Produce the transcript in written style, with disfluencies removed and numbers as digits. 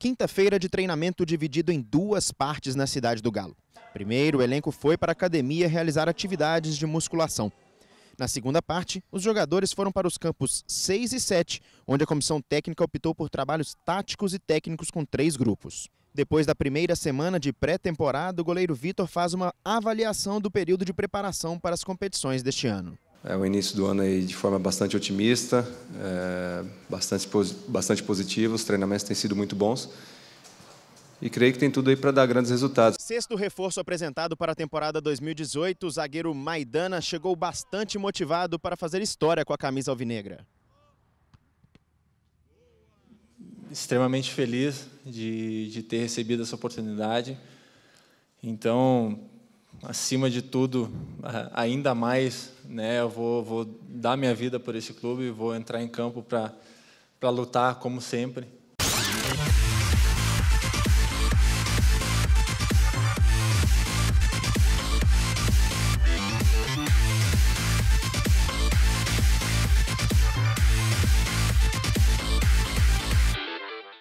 quinta-feira de treinamento dividido em duas partes na cidade do Galo. Primeiro, o elenco foi para a academia realizar atividades de musculação. Na segunda parte, os jogadores foram para os campos 6 e 7, onde a comissão técnica optou por trabalhos táticos e técnicos com 3 grupos. Depois da primeira semana de pré-temporada, o goleiro Vitor faz uma avaliação do período de preparação para as competições deste ano. É o início do ano aí de forma bastante otimista, bastante positivo, os treinamentos têm sido muito bons e creio que tem tudo aí para dar grandes resultados. Sexto reforço apresentado para a temporada 2018, o zagueiro Maidana chegou bastante motivado para fazer história com a camisa alvinegra. Extremamente feliz de ter recebido essa oportunidade. Então, acima de tudo, ainda mais, né, eu vou dar minha vida por esse clube, vou entrar em campo para lutar como sempre.